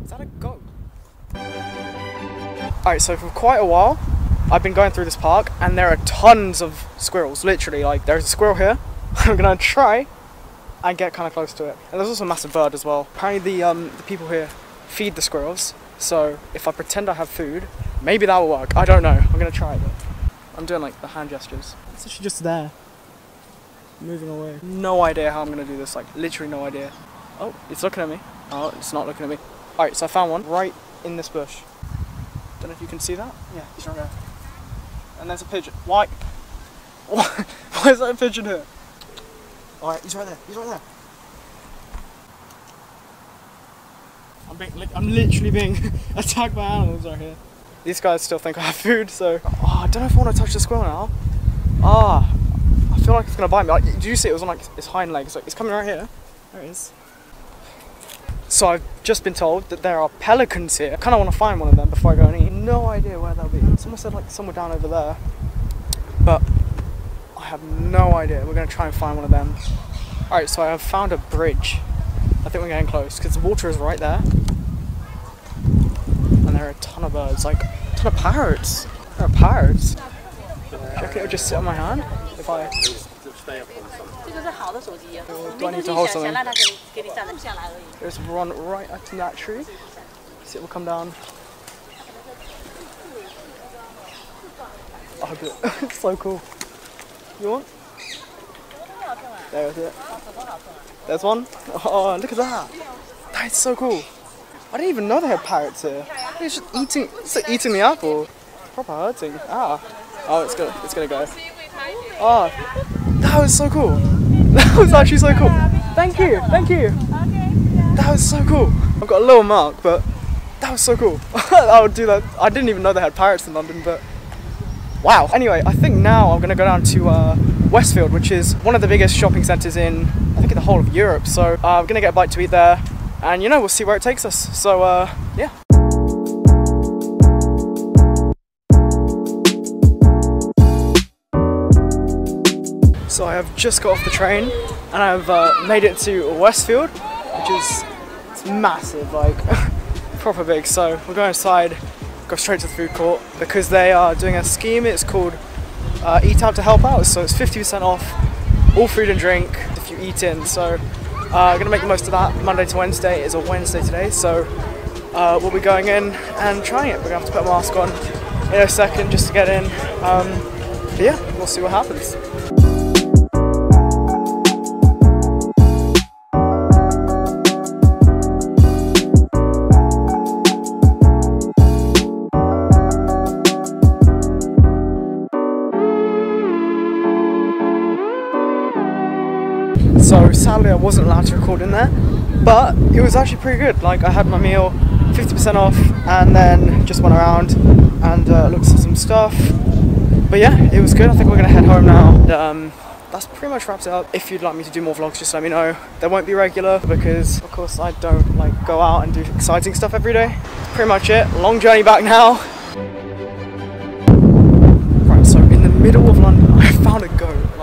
Is that a goat? Alright, so for quite a while, I've been going through this park and there are tons of squirrels, literally. Like, there's a squirrel here. I'm gonna try and get kind of close to it. And there's also a massive bird as well. Apparently the people here feed the squirrels, so if I pretend I have food, maybe that will work. I don't know. I'm gonna try it though. I'm doing like the hand gestures. It's actually just there, moving away. No idea how I'm gonna do this, like literally no idea. Oh, it's looking at me. Oh, it's not looking at me. Alright, so I found one right in this bush. Don't know if you can see that. Yeah, he's right there. And there's a pigeon. Why? Why is that a pigeon here? Alright, he's right there. He's right there. I'm literally being attacked by animals right here. These guys still think I have food, so... Oh, I don't know if I want to touch the squirrel now. Ah, I feel like it's going to bite me. Like, did you see it was on like its hind legs? Like, it's coming right here. There it is. So I've just been told that there are pelicans here. I kind of want to find one of them before I go and eat. No idea where they'll be. Someone said like somewhere down over there. But I have no idea. We're going to try and find one of them. Alright, so I have found a bridge. I think we're getting close because the water is right there. And there are a ton of birds, like a ton of parrots. There are parrots. Do you reckon it would just sit on my hand if I... Do I need to hold something? Just run right up to that tree. See it will come down. Oh, good. It's so cool. You want? There's it. There's one. Oh, look at that. That's so cool. I didn't even know they had parrots here. It's just eating. It's like eating the apple. Proper hurting. Ah. Oh, it's gonna go. Oh, that was so cool. That was actually so cool. Thank you. Thank you. That was so cool. I've got a little mark, but that was so cool. I would do that. I didn't even know they had parrots in London, but wow. Anyway, I think now I'm gonna go down to Westfield, which is one of the biggest shopping centres in, I think, in the whole of Europe. So I'm gonna get a bite to eat there, and you know, we'll see where it takes us. So yeah. So I have just got off the train and I've made it to Westfield, which is massive, like proper big. So we're going inside, go straight to the food court because they are doing a scheme. It's called Eat Out to Help Out. So it's 50% off all food and drink if you eat in. So I'm gonna make the most of that. Monday to Wednesday is a Wednesday today, so we'll be going in and trying it. We're gonna have to put a mask on in a second just to get in. But yeah, we'll see what happens. So sadly I wasn't allowed to record in there, but it was actually pretty good. Like, I had my meal 50% off and then just went around and looked at some stuff. But yeah, it was good. I think we're gonna head home now. That's pretty much wraps it up. If you'd like me to do more vlogs, just let me know. They won't be regular because of course I don't like go out and do exciting stuff every day. That's pretty much it. Long journey back now. Right, so in the middle of London I found a goat.